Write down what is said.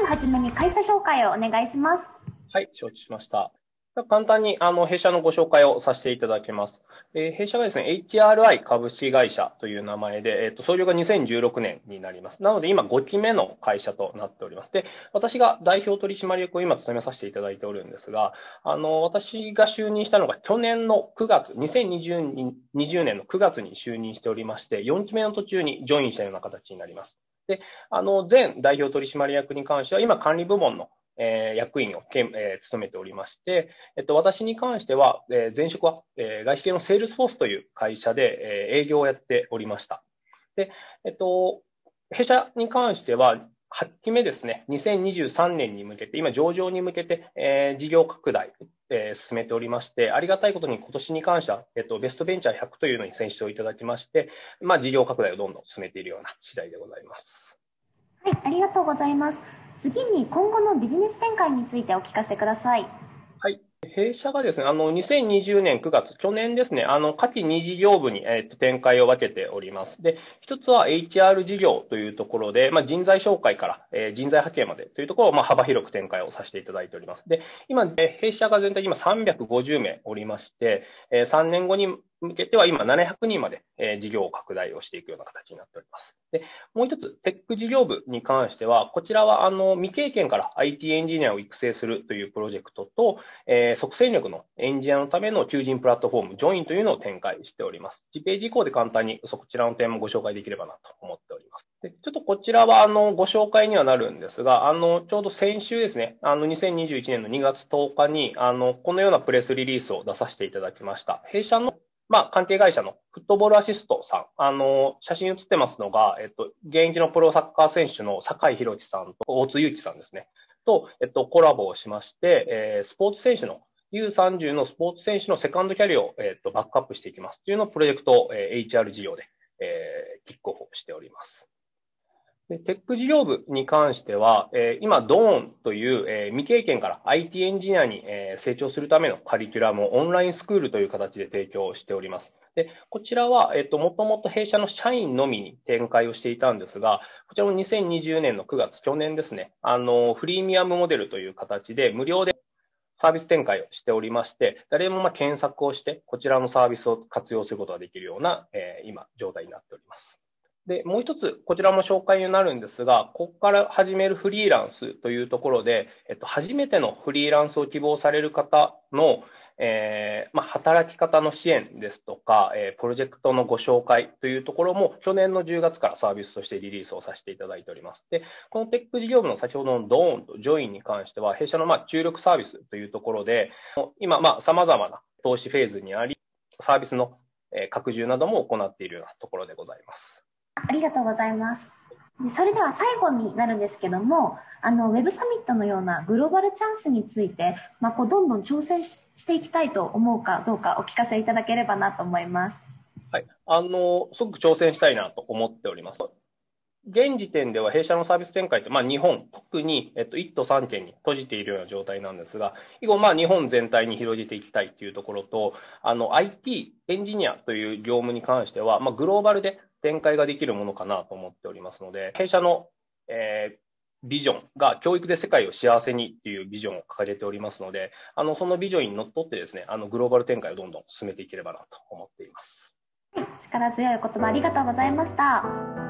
ずはじめに会社紹介をお願いします。 はい、承知しました。簡単に弊社のご紹介をさせていただきます。弊社がですね、HRI 株式会社という名前で、創業が2016年になります。なので今5期目の会社となっております。で、私が代表取締役を今務めさせていただいておるんですが、私が就任したのが去年の9月、2020年の9月に就任しておりまして、4期目の途中にジョインしたような形になります。で、前代表取締役に関しては今管理部門の役員を務めておりまして、私に関しては、前職は、外資系のセールスフォースという会社で、営業をやっておりました。で、弊社に関しては、8期目ですね、2023年に向けて、今上場に向けて、事業拡大、進めておりまして、ありがたいことに今年に関しては、ベストベンチャー100というのに選出をいただきまして、事業拡大をどんどん進めているような次第でございます。 はい、ありがとうございます。次に今後のビジネス展開についてお聞かせください。 はい。弊社がですね、2020年9月、去年ですね、下記2事業部に、展開を分けております。で、一つは HR 事業というところで、人材紹介から、人材派遣までというところを、幅広く展開をさせていただいております。で、今、弊社が全体今350名おりまして、3年後に向けては今700人まで、事業を拡大をしていくような形になっております。で、もう一つ、テック事業部に関しては、こちらは未経験から IT エンジニアを育成するというプロジェクトと、即戦力のエンジニアのための求人プラットフォーム、ジョインというのを展開しております。次ページ以降で簡単にそちらの点もご紹介できればなと思っております。でちょっとこちらはご紹介にはなるんですが、ちょうど先週ですね、2021年の2月10日に、このようなプレスリリースを出させていただきました。弊社の関係会社のフットボールアシストさん、写真写ってますのが、現役のプロサッカー選手の酒井宏樹さんと大津祐樹さんですね、と、コラボをしまして、スポーツ選手の U30 のスポーツ選手のセカンドキャリアを、バックアップしていきますというのをプロジェクト、HR 事業で、キックオフをしております。でテック事業部に関しては、今、ドーンという、未経験から IT エンジニアに、成長するためのカリキュラムをオンラインスクールという形で提供しております。で、こちらは、もともと弊社の社員のみに展開をしていたんですが、こちらも2020年の9月、去年ですね、フリーミアムモデルという形で無料でサービス展開をしておりまして、誰も検索をして、こちらのサービスを活用することができるような、今、状態になっております。で、もう一つ、こちらも紹介になるんですが、ここから始めるフリーランスというところで、初めてのフリーランスを希望される方の、働き方の支援ですとか、プロジェクトのご紹介というところも、去年の10月からサービスとしてリリースをさせていただいております。で、このテック事業部の先ほどのドーンとジョインに関しては、弊社の注力サービスというところで、今、様々な投資フェーズにあり、サービスの拡充なども行っているようなところでございます。 ありがとうございます。それでは最後になるんですけども、ウェブサミットのようなグローバルチャンスについて、どんどん挑戦していきたいと思うかどうかお聞かせいただければなと思います。 はい。すごく挑戦したいなと思っております。現時点では弊社のサービス展開って、日本、特に、1都3県に閉じているような状態なんですが、以後、日本全体に広げていきたいというところと、IT、エンジニアという業務に関しては、グローバルで展開ができるものかなと思っておりますので、弊社の、ビジョンが教育で世界を幸せにっていうビジョンを掲げておりますので、そのビジョンにのっとってですね、グローバル展開をどんどん進めていければなと思っています。 力強いお言葉ありがとうございました。